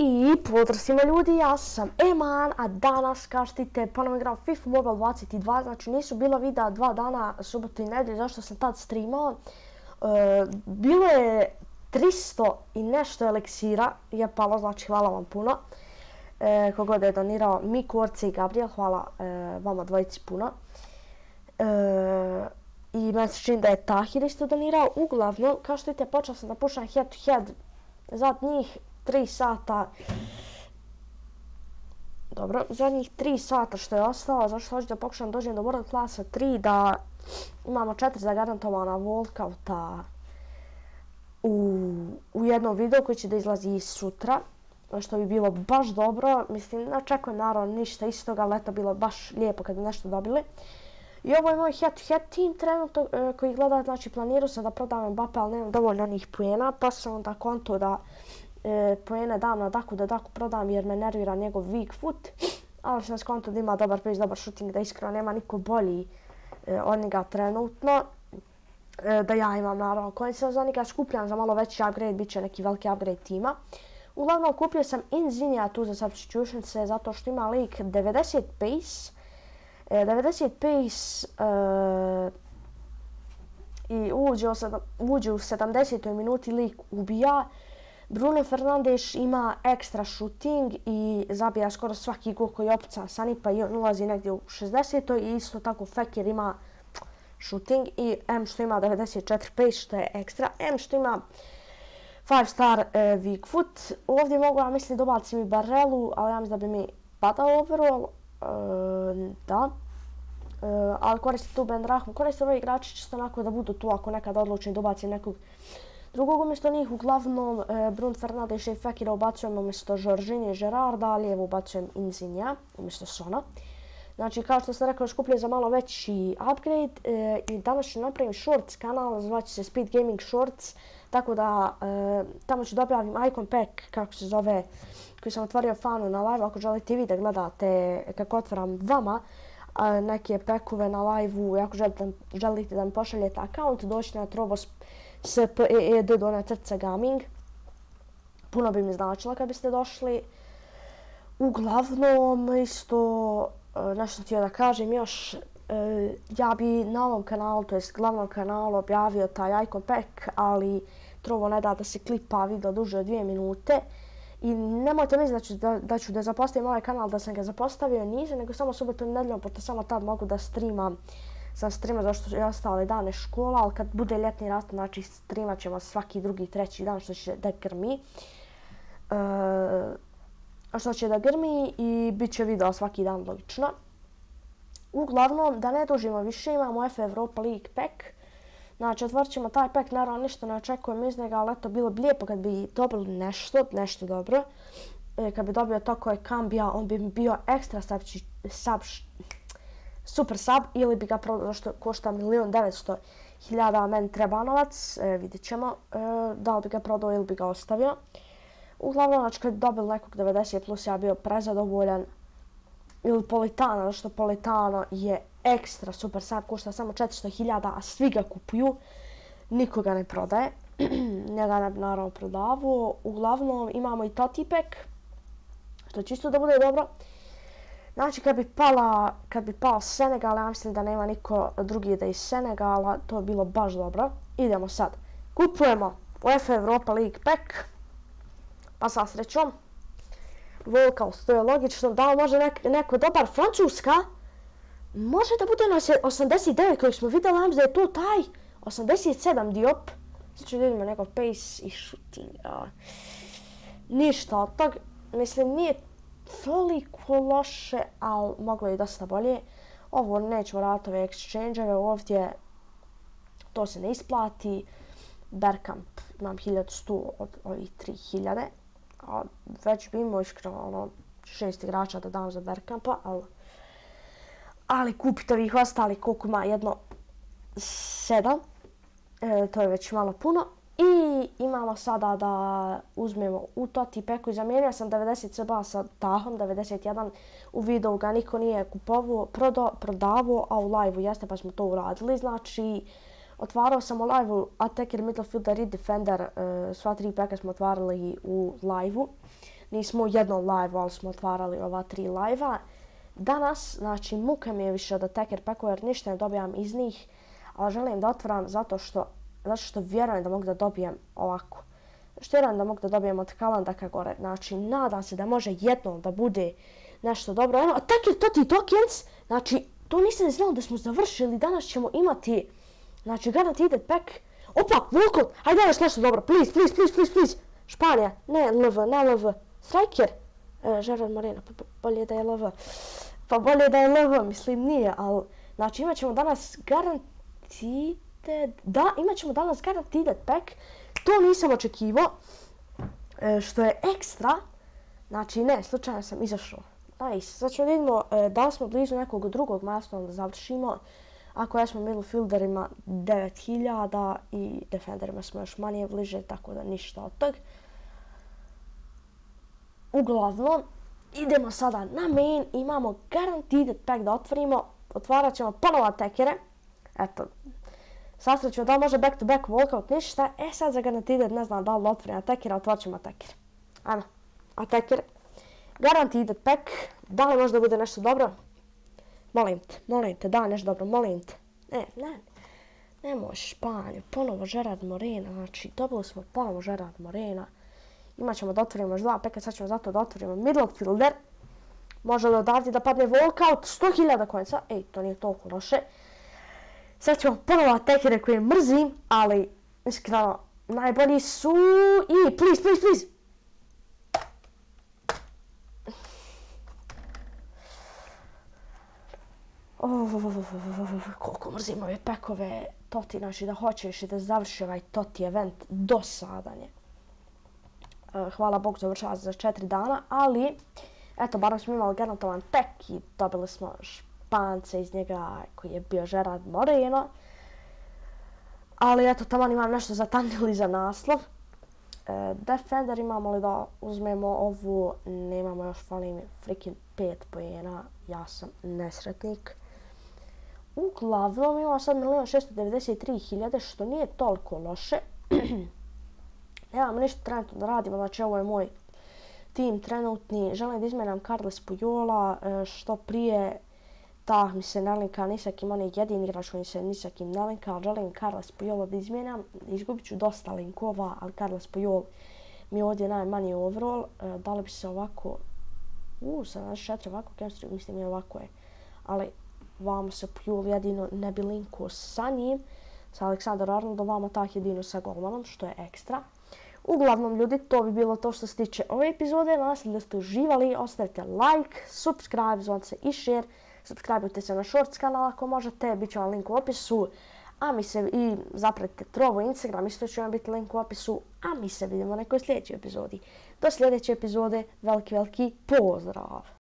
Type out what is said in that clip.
I pozdrav svima ljudi, ja sam Eman, a danas kao što vidite ponovno igram FIFA Mobile 22, znači nisu bila videa 2 dana, subotu i nedelju, zašto sam tad streamao. Bilo je 300 i nešto eliksira, je palo, znači hvala vam puno. Kogod je donirao, Miku, Orce i Gabriel, hvala vama dvojici puno. I meni se čini da je Tahir isto donirao, uglavnom, kao što vidite počeo sam da pušam head to head zadnjih 3 sata. Dobro, zadnjih 3 sata što je ostalo, zašto hoću da pokušam dođem do World Classa 3, da imamo 4 zagarantovana walkouta u jednom videu koji će da izlazi sutra, što bi bilo baš dobro. Mislim, ne očekujem naravno ništa istoga, ali eto bilo baš lijepo kad bi nešto dobili. I ovo je moj head to head team trenutno koji gleda, znači planirao sam da prodam Mbappe, ali nemam dovoljno onih pojena, pa sam onda konto da pojene dam na Daku, da Daku prodam jer me nervira njegov weak foot, ali sam skonto da ima dobar pace, dobar shooting, da iskreno nema niko bolji od njega trenutno. Da ja imam naravno koji se za njega skupljam za malo veći upgrade, bit će neki veliki upgrade tima. Uglavnom kupio sam Insignija tu za substitutions zato što ima lik 90 pace, 90 pace i uđe u 70. minuti lik ubija. Bruno Fernandes ima ekstra shooting i zabija skoro svaki gol koji opca Sanipa i on ulazi negdje u 60. i isto tako Fekir ima shooting i M što ima 94 pace što je ekstra, M što ima 5 star weak foot. Ovdje mogu ja mislim da ubacim i Barelu, ali ja mislim da bi mi padao overall, da. Ali koristim tu Ben Rahmu, koristim ovi igrači čisto onako da budu tu ako nekad odlučim da ubacim nekog drugog umjesto njih. Uglavnom Bruno Fernandes i Fekira ubacujem umjesto Jorginha i Gerarda, a lijevo ubacujem Insignija umjesto Sona. Znači kao što sam rekao, skupljaju za malo veći upgrade i danas ću napravim shorts kanal, zvaće se Speed Gaming Shorts, tako da tamo ću da objavim icon pack, kako se zove, koji sam otvorio fanu na live, ako želite i vi da gledate kako otvaram vama neke packove na live-u, ako želite da mi pošaljete account, doći na Trobos SPEED _ gaming. Puno bi mi značilo kad biste došli. Uglavnom, isto nešto htio da kažem još, ja bi na ovom kanalu, to jest glavnom kanalu, objavio taj icon pack, ali Trovo ne da se klipa video duže od 2 minute. I nemojte misliti da ću da zapostavim ovaj kanal da sam ga zapostavio, nisam, nego samo subotom i nedeljom, pošto samo tad mogu da streamam. Sam streama zašto je ostale dane škola, ali kad bude ljetni rast, znači streamat ćemo svaki drugi, treći dan što će da grmi. Što će da grmi i bit će video svaki dan logično. Uglavnom, da ne dužimo više, imamo F Europa League pack. Znači, otvorit ćemo taj pack, naravno ništa ne očekujem iz njega, ali eto, bilo bi lijepo kad bi dobili nešto dobro. Kad bi dobio to koje Kambija, on bi bio ekstra super sub, ili bi ga prodao što košta 1.900.000, a meni treba novac, vidjet ćemo da li bi ga prodao ili bi ga ostavio. Uglavnom, znači kad bi dobili nekog 90 plus, ja bio prezadovoljan. Ili Politano, zato što Politano je ekstra super sub, košta samo 400.000, a svi ga kupuju, nikoga ne prodaje. Njega ne bi naravno prodavao. Uglavnom, imamo i Totti pack, što će isto da bude dobro. Znači kad bi pao Senegal, ja mislim da nema niko drugi da iz Senegala, to bi bilo baš dobro. Idemo sad. Kupujemo UEFA Europa League pack, pa sa srećom. Walkout, to je logično. Da li može neko dobar Francuska? Može da bude na 89 koji smo vidjeli, ja mislim da je to taj 87 Diop. Znači da vidimo nekog pace i shooting. Ništa od tog, mislim nije toliko loše, ali moglo je dosta bolje. Ovo nećemo raditi ove exchange-eve, ovdje to se ne isplati. Bergkamp, imam 1100 od ovih 3000. A već bi imao iskreno 6 igrača da dam za Bergkampa, ali kupiti ovih ostali koliko ima, jedno 7. To je već malo puno. I imamo sada da uzmemo u Totti packu i zamijenio sam 90 CBA sa Tahom, 91. U videu ga niko nije kupovao, prodavao, a u live-u jeste pa smo to uradili. Znači, otvarao sam u live-u attacker, midfielder i defender, sva 3 packa smo otvarali u live-u. nismo u jednom live, ali smo otvarali ova 3 live-a. Danas, znači, muka mi je više od Attacker packova jer ništa ne dobijam iz njih, ali želim da otvaram zato što vjerujem da mogu da dobijem ovako. Što vjerujem da mogu da dobijem od Kalandaka gore. Znači, nadam se da može jednom da bude nešto dobro. Evo, Attacker Toti Tokens, znači, to nisam znao da smo završili. Danas ćemo imati, znači, Guaranteed pack. Opa, Volkot, hajde još nešto dobro, please. Španija, ne LV. Striker, Gerard Moreno, bolje da je LV. Pa bolje da je LV, mislim nije, ali... Znači, imat ćemo danas Guaranteed pack. To nisam očekivao, što je ekstra. Znači, ne, slučajno sam izašao. Nice, sad ćemo vidimo da li smo blizu nekog drugog milestone da završimo. Ako ja smo midfielderima 9000 i defenderima smo još manje bliže, tako da ništa od tog. Uglavnom, idemo sada na main, imamo Guaranteed pack da otvorimo. Otvarat ćemo ponovo Attackere. Eto, sasrećemo da li može back to back walkout, ništa. Sad za Guaranteed ne znam da li otvorim Attackera, otvorit ćemo Attackere. Ajmo, Attacker. Guaranteed pack, da li može da bude nešto dobro? Molim te, da nešto dobro, molim te. Nemoj Španju, ponovo Gerard Moreno, znači dobili smo ponovo Gerard Morena. Imat ćemo da otvorimo još 2 peka, sad ćemo zato da otvorimo midfielder. Može li odavdje da padne walkout, 100.000 coinsa, to nije toliko loše. Sad ćemo ponovo Attackere koje mrzim, ali iskreno najbolji su i please. Koliko mrzim ove pekove Toti, znači da hoćeš i da završi ovaj Toti event, dosadan je. Hvala Bogu završava za 4 dana, ali eto, barem smo imali garantovan pek i dobili smo Špance iz njega koji je bio Gerard Moreno. Ali eto, taman imam nešto za thumbnail i za naslov. Defender imamo li da uzmemo ovu, nemamo još, fali mi freaking 5 poena, ja sam nesretnik. Uglavnom imamo sad 1.693.000, što nije toliko loše. Nemamo ništa trenutno da radimo, znači ovo je moj tim trenutni. Želim da izmenjam Carles Pujola što prije. Mi se ne linka ni sa kim, on je jedini igrač koji se ni sa kim ne linka, ali želim Carles Pujola da izmijenjam. Izgubit ću dosta linkova, ali Carles Pujol mi je ovdje najmanji overall. Da li bi se ovako... 74 ovako chemistry, mislim je ovako je. Ali vamo se Pujol jedino ne bi linkuo sa njim. Sa Aleksandrom Arnoldom, vamo tak jedino sa golmanom, što je ekstra. Uglavnom ljudi, to bi bilo to što se tiče ove epizode. Nadam se da ste uživali, ostavite like, subscribe, zvonce i share. Subscribeujte se na Shorts kanal ako možete, bit će vam link u opisu. I zapratite Trovo Instagram, isto će vam biti link u opisu. A mi se vidimo u nekoj sljedećoj epizodi. Do sljedeće epizode, veliki pozdrav!